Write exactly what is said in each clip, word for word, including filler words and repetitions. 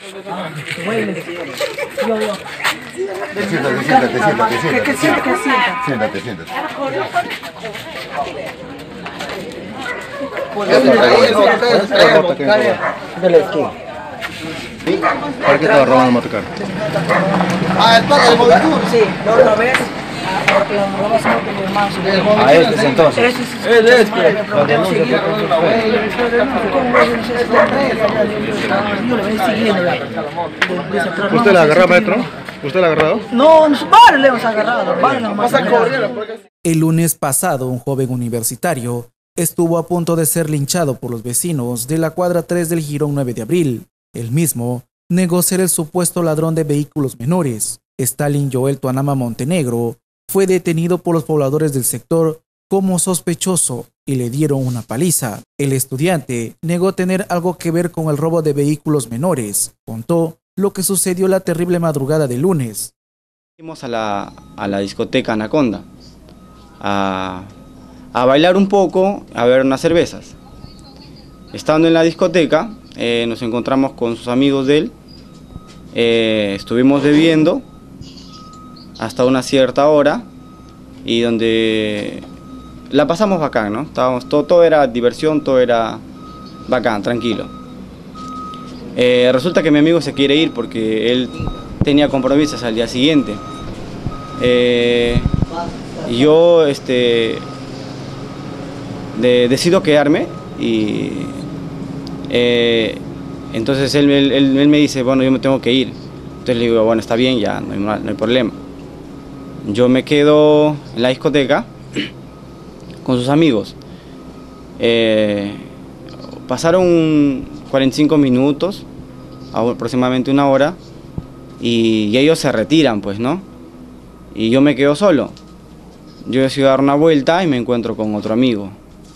Yo, yo. Siéntate, siéntate, siéntate, siéntate. Que siente, que sienta. Siéntate, siéntate. ¿Para qué estaba robando motocar? Ah, el padre del Movitur. Sí, la otra vez. Porque la robamos con mi hermano. A este entonces. Él es que lo denuncia por una Yo le voy siguiendo. ¿Usted la agarró, maestro? ¿Usted la ha agarrado? No, varios le hemos agarrado. Varios le hemos agarrado. El lunes pasado, un joven universitario estuvo a punto de ser linchado por los vecinos de la cuadra tres del Jirón nueve de abril. El mismo negó ser el supuesto ladrón de vehículos menores. Stalin Joel Tuanama Montenegro fue detenido por los pobladores del sector como sospechoso y le dieron una paliza. El estudiante negó tener algo que ver con el robo de vehículos menores. Contó lo que sucedió la terrible madrugada del lunes. Fuimos a la, a la discoteca Anaconda a, a bailar un poco, a ver unas cervezas. Estando en la discoteca, eh, nos encontramos con sus amigos de él, eh, estuvimos bebiendo hasta una cierta hora y donde la pasamos bacán, ¿no? Estábamos, todo, todo era diversión, todo era bacán, tranquilo. Eh, resulta que mi amigo se quiere ir porque él tenía compromisos al día siguiente. Eh, y yo este, de, decido quedarme y eh, entonces él, él, él, él me dice, bueno, yo me tengo que ir. Entonces le digo, bueno, está bien, ya, no hay, no hay problema. Yo me quedo en la discoteca con sus amigos. Eh, pasaron cuarenta y cinco minutos, aproximadamente una hora, y, y ellos se retiran, pues, ¿no? Y yo me quedo solo. Yo decido dar una vuelta y me encuentro con otro amigo.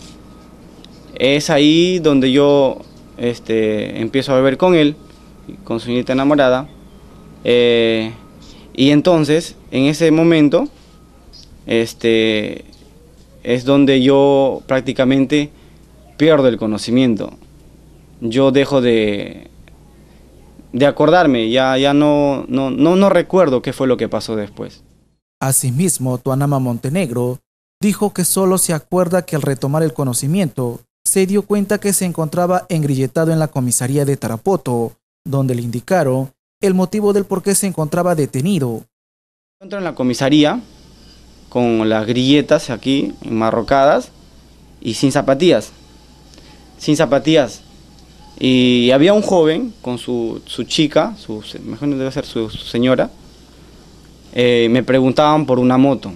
Es ahí donde yo este, empiezo a beber con él, con su nieta enamorada. Eh, y entonces, en ese momento, este, es donde yo prácticamente pierdo el conocimiento. Yo dejo de, de acordarme, ya, ya no, no, no, no recuerdo qué fue lo que pasó después. Asimismo, Tuanama Montenegro dijo que solo se acuerda que al retomar el conocimiento, se dio cuenta que se encontraba engrilletado en la comisaría de Tarapoto, donde le indicaron el motivo del por qué se encontraba detenido. Entro en la comisaría con las grilletas aquí enmarrocadas y sin zapatillas, sin zapatillas. Y había un joven con su, su chica, su, mejor debe ser su, su señora, eh, me preguntaban por una moto.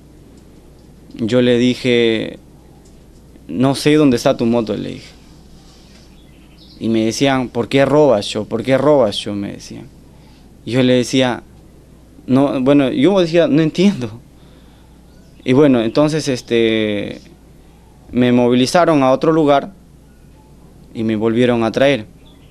Yo le dije, no sé dónde está tu moto, le dije. Y me decían, ¿por qué robas yo? ¿Por qué robas yo? Me decían. Y yo le decía, no, bueno, yo decía, no entiendo. Y bueno, entonces este, me movilizaron a otro lugar y me volvieron a traer.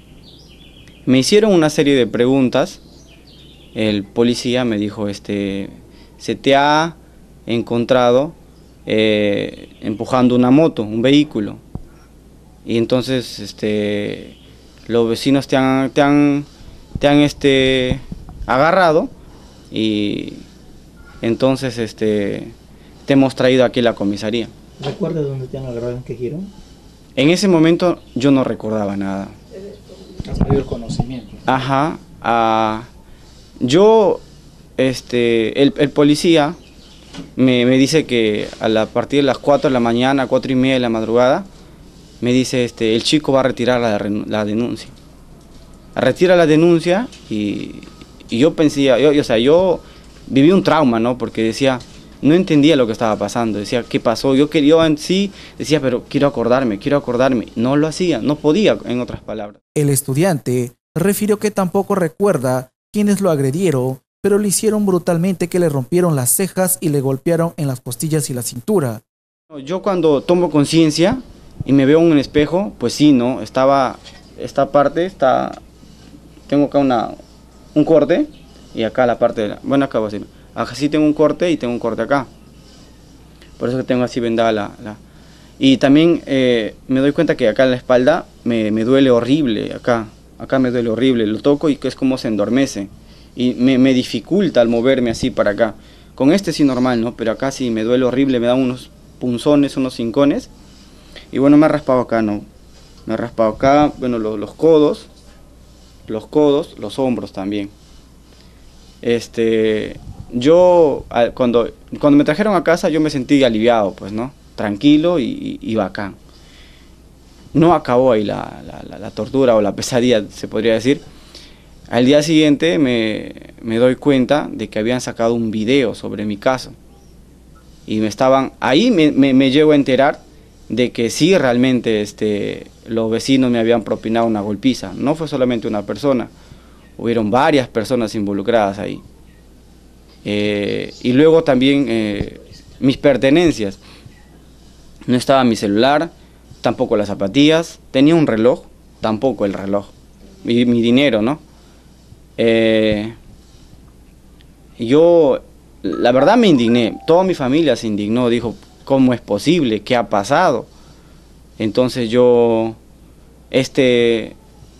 Me hicieron una serie de preguntas. El policía me dijo, este, se te ha encontrado eh, empujando una moto, un vehículo. Y entonces este, los vecinos te han, te han, te han este, agarrado y entonces este, te hemos traído aquí a la comisaría. ¿Recuerdas dónde te han agarrado, en qué giro? En ese momento yo no recordaba nada. Has perdido el conocimiento. Ajá. Uh, yo, este, el, el policía me, me dice que a, la, a partir de las cuatro de la mañana, cuatro y media de la madrugada, me dice, este, el chico va a retirar la, la denuncia. Retira la denuncia y, y yo pensé, yo, yo, o sea, yo viví un trauma, ¿no? Porque decía, no entendía lo que estaba pasando, decía, ¿qué pasó? Yo quería en sí, decía, pero quiero acordarme, quiero acordarme. No lo hacía, no podía, en otras palabras. El estudiante refirió que tampoco recuerda quiénes lo agredieron, pero le hicieron brutalmente, que le rompieron las cejas y le golpearon en las costillas y la cintura. Yo cuando tomo conciencia y me veo en un espejo, pues sí, ¿no? Estaba, esta parte, está, tengo acá una, un corte y acá la parte de la, bueno, acá voy a decir, acá sí tengo un corte y tengo un corte acá. Por eso que tengo así vendada la... la y también eh, me doy cuenta que acá en la espalda me, me duele horrible, acá. acá me duele horrible, lo toco y es como se endormece y me, me dificulta al moverme así para acá. Con este sí normal, ¿no? Pero acá sí me duele horrible, me da unos punzones, unos cincones y bueno, me ha raspado acá, ¿no? Me ha raspado acá, bueno, los, los codos, los codos, los hombros también. Este, yo cuando, cuando me trajeron a casa yo me sentí aliviado, pues, ¿no? Tranquilo y, y bacán. No acabó ahí la, la, la tortura o la pesadilla, se podría decir. Al día siguiente me, me doy cuenta de que habían sacado un video sobre mi caso. Y me estaban, ahí me, me, me llego a enterar de que sí, realmente este, los vecinos me habían propinado una golpiza. No fue solamente una persona, hubieron varias personas involucradas ahí. Eh, y luego también eh, mis pertenencias. No estaba mi celular, tampoco las zapatillas, tenía un reloj, tampoco el reloj, mi, mi dinero, ¿no? Eh, yo, la verdad me indigné, toda mi familia se indignó, dijo, ¿cómo es posible? ¿Qué ha pasado? Entonces yo, este,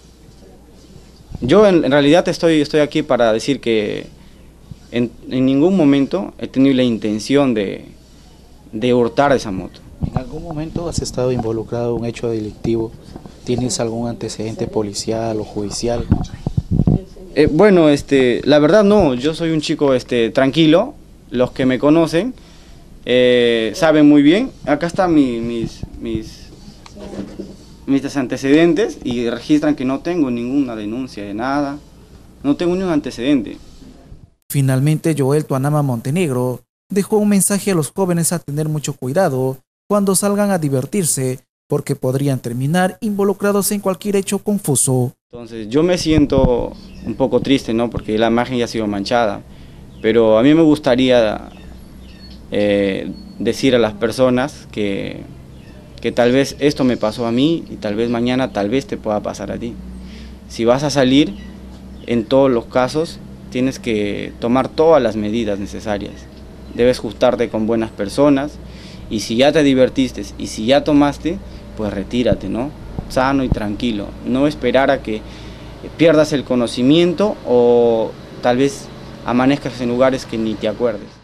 yo en, en realidad estoy, estoy aquí para decir que en, en ningún momento he tenido la intención de, de hurtar esa moto. ¿En algún momento has estado involucrado en un hecho delictivo? ¿Tienes algún antecedente policial o judicial? Eh, bueno, este, la verdad no, yo soy un chico este, tranquilo, los que me conocen eh, saben muy bien, acá están mi, mis, mis, mis antecedentes y registran que no tengo ninguna denuncia de nada, no tengo ningún antecedente. Finalmente, Joel Tuanama Montenegro dejó un mensaje a los jóvenes a tener mucho cuidado cuando salgan a divertirse, porque podrían terminar involucrados en cualquier hecho confuso. Entonces yo me siento un poco triste, ¿no? Porque la imagen ya ha sido manchada, pero a mí me gustaría eh, decir a las personas que, que tal vez esto me pasó a mí y tal vez mañana tal vez te pueda pasar a ti. Si vas a salir, en todos los casos tienes que tomar todas las medidas necesarias. Debes juntarte con buenas personas y si ya te divertiste y si ya tomaste, pues retírate, ¿no? Sano y tranquilo, no esperar a que pierdas el conocimiento o tal vez amanezcas en lugares que ni te acuerdes.